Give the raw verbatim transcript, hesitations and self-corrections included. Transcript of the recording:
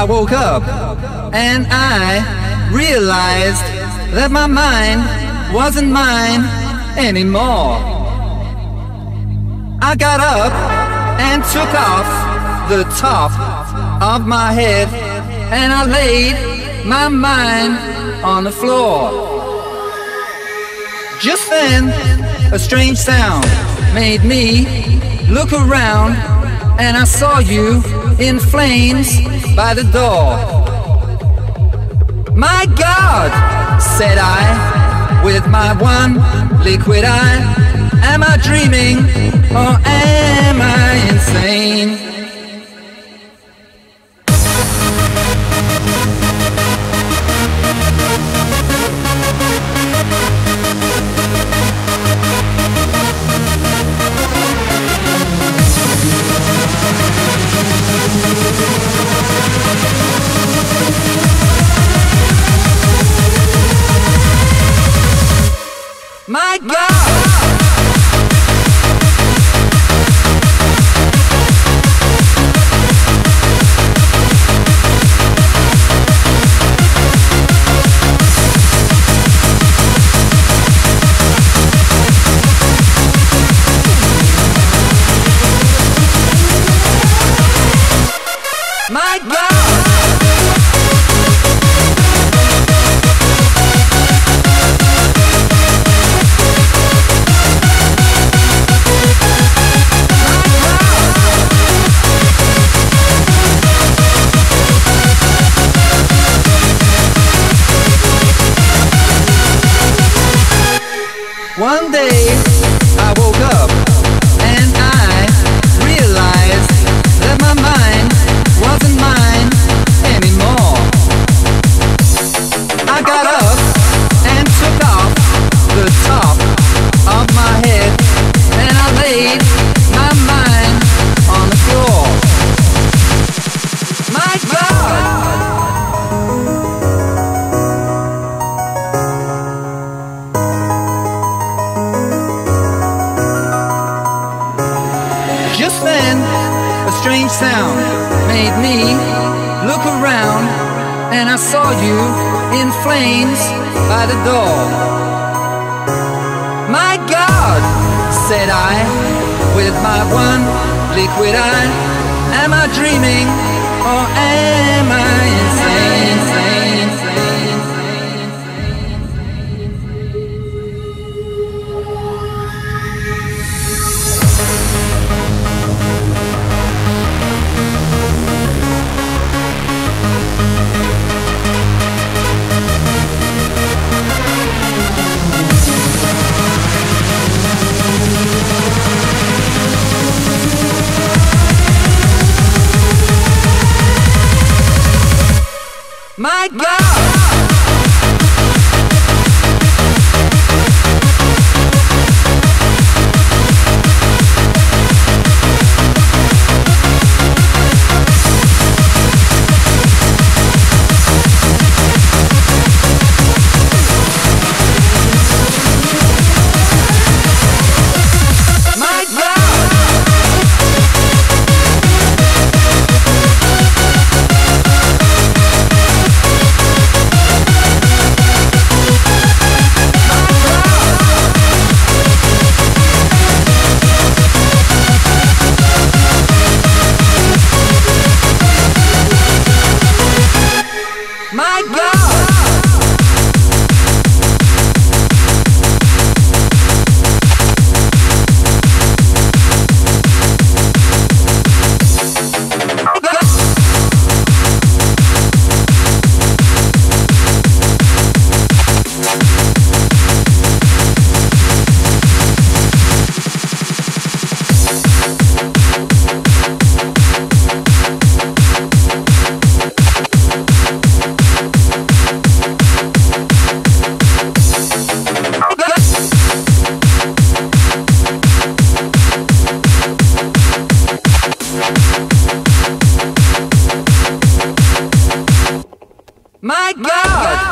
I woke up and I realized that my mind wasn't mine anymore. I got up and took off the top of my head and I laid my mind on the floor. Just then, a strange sound made me look around and I saw you in flames by the door. My God, said I, with my one liquid eye, am I dreaming or am I insane? My God! My God! One day I woke up and I realized that my mind wasn't mine anymore. I got up and took off the top of my head and I laid my mind on the floor. My God! Just then, a strange sound made me look around and I saw you in flames by the door. My God, said I, with my one liquid eye, am I dreaming or am I insane? insane, insane, My God! My God! My God!